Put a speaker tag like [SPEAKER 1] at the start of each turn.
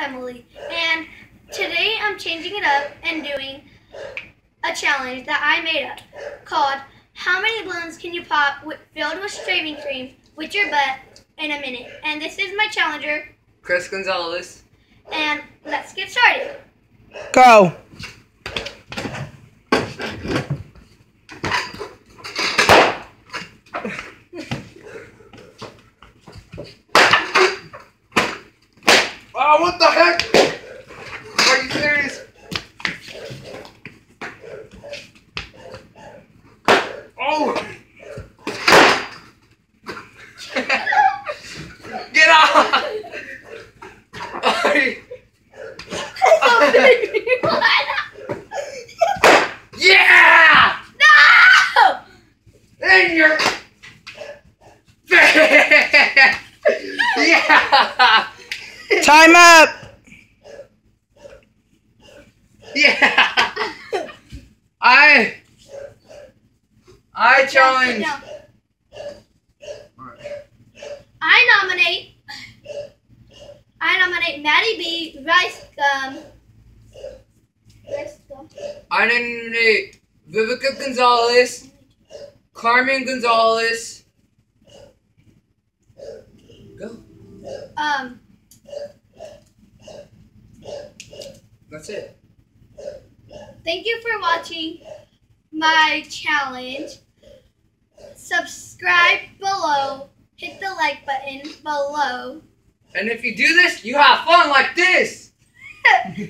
[SPEAKER 1] Emily, and today I'm changing it up and doing a challenge that I made up called How Many Balloons Can You Pop Filled with Shaving Cream with Your Butt in a Minute? And this is my challenger,
[SPEAKER 2] Chris Gonzalez.
[SPEAKER 1] And let's get started.
[SPEAKER 3] Go.
[SPEAKER 2] Oh, what the heck? Are you serious? Oh! Get off! Yeah!
[SPEAKER 1] No!
[SPEAKER 2] In your face! Yeah!
[SPEAKER 3] Time up.
[SPEAKER 2] Yeah! I challenge.
[SPEAKER 1] I nominate Maddie B, Rice Gum.
[SPEAKER 2] I nominate Vivica Gonzalez, Carmen Gonzalez. Go. That's it.
[SPEAKER 1] Thank you for watching my challenge. Subscribe below. Hit the like button below.
[SPEAKER 2] And if you do this, you have fun like this.